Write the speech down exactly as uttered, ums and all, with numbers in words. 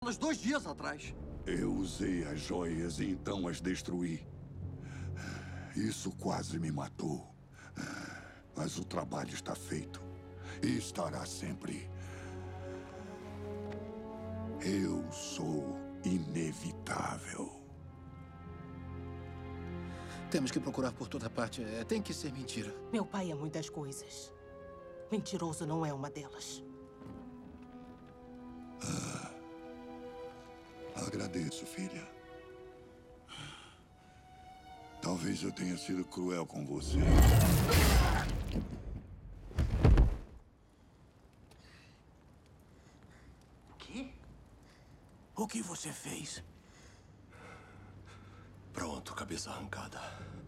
Uns dois dias atrás. Eu usei as joias e então as destruí. Isso quase me matou. Mas o trabalho está feito. E estará sempre. Eu sou inevitável. Temos que procurar por toda parte. É, tem que ser mentira. Meu pai é muitas coisas. Mentiroso não é uma delas. Ah, agradeço, filha. Talvez eu tenha sido cruel com você. O quê? O que você fez? Pronto, cabeça arrancada.